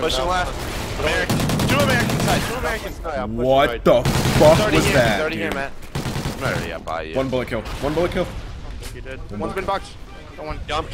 Pushing left. American. Two American side. Two American side. What the fuck was that? Already here, Matt. I'm already up by you. One bullet kill. One bullet kill. You did. One's been boxed. One. Jump.